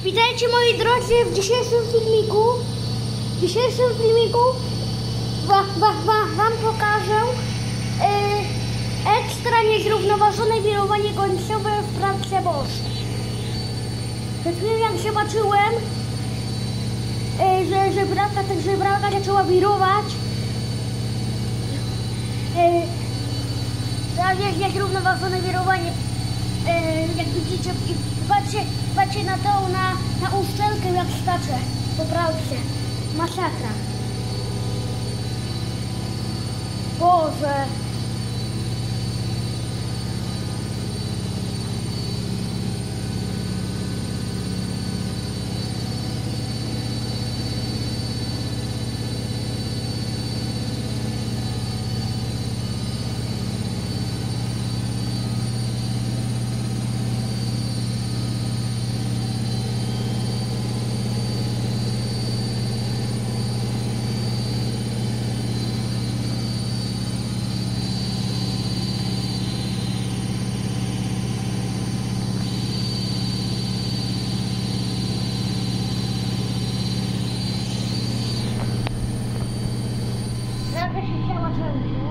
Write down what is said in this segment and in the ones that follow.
Witajcie moi drodzy w dzisiejszym filmiku. Wam pokażę ekstra niezrównoważone wirowanie końcowe w pralce Bosch. Przed chwilą jak zobaczyłem, że pralka zaczęła wirować, to jest niezrównoważone wirowanie. Jak widzicie, patrzcie na tą, na uszczelkę jak skacze po pralce. Masakra. Boże. Pralka się chciała wszędzie.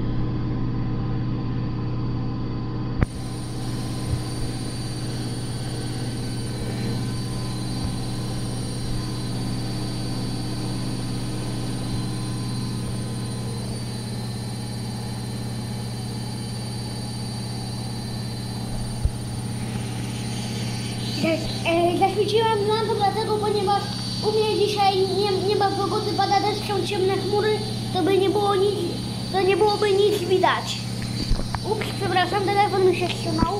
Zaświeciłam lampę dlatego, ponieważ u mnie dzisiaj nie ma pogody, pada deszcz, są ciemne chmury, to nie byłoby nic widać. Ups, przepraszam, telefon mi się wstrzymał.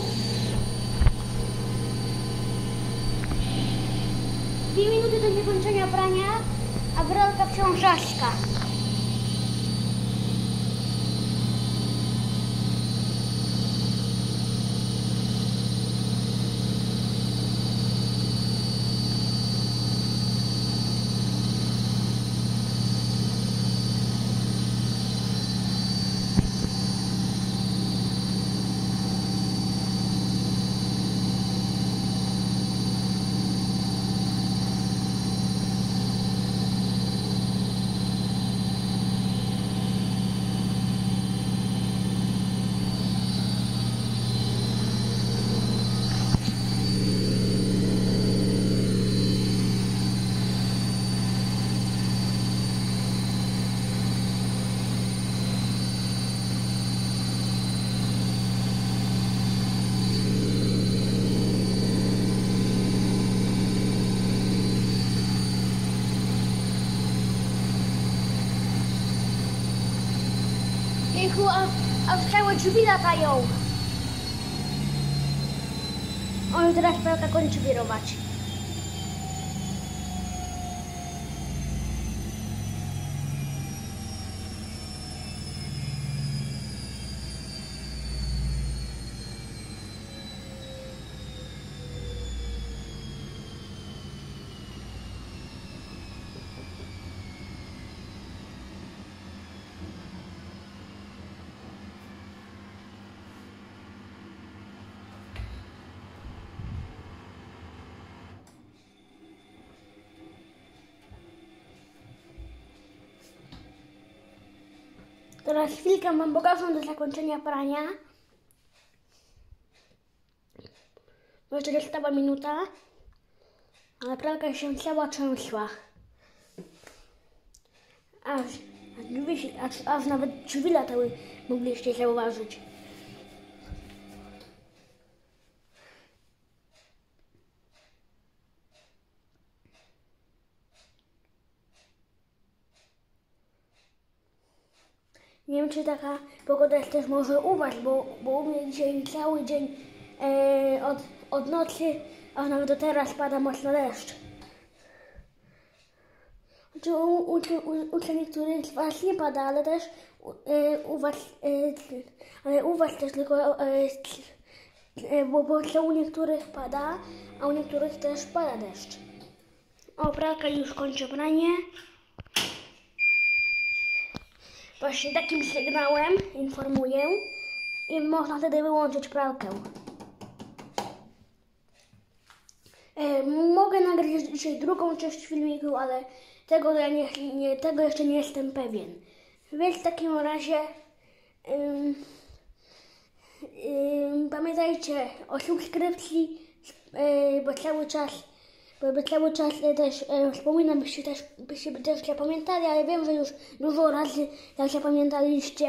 2 minuty do niekończenia prania, a pralka wciąż rzaska. A całe drzwi latają. O, teraz pralka kończy wirować. Teraz chwilkę wam pokażę do zakończenia prania. Bo jeszcze została minuta, ale pralka się cała trzęsła. Aż nawet drzwi latały, mogliście zauważyć. Nie wiem, czy taka pogoda jest też może u was, bo u mnie dzisiaj cały dzień od nocy, a nawet do teraz pada mocno deszcz. U niektórych z was nie pada, ale też u was też tylko, bo co u niektórych pada, a u niektórych też pada deszcz. O, pralka już kończy pranie. Właśnie takim sygnałem informuję i można wtedy wyłączyć pralkę. Mogę nagrać dzisiaj drugą część filmiku, ale tego, tego jeszcze nie jestem pewien. Więc w takim razie pamiętajcie o subskrypcji, bo cały czas też wspominam, byście też zapamiętali, ale wiem, że już dużo razy jak zapamiętaliście,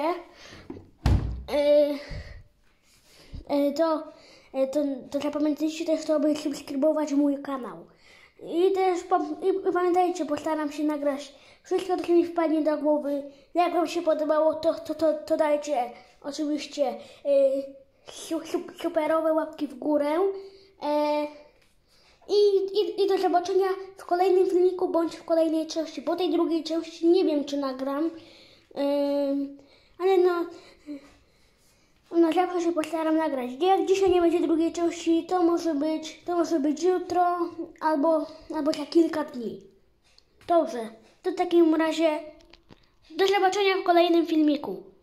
to zapamiętajcie też to, by subskrybować mój kanał. I też pamiętajcie, postaram się nagrać wszystko, co mi wpadnie do głowy. Jak wam się podobało, to dajcie oczywiście superowe łapki w górę. I do zobaczenia w kolejnym filmiku bądź w kolejnej części. Po tej drugiej części nie wiem, czy nagram, ale no zawsze się postaram nagrać. Jak dzisiaj nie będzie drugiej części, to może być jutro albo za kilka dni. Dobrze, to w takim razie do zobaczenia w kolejnym filmiku.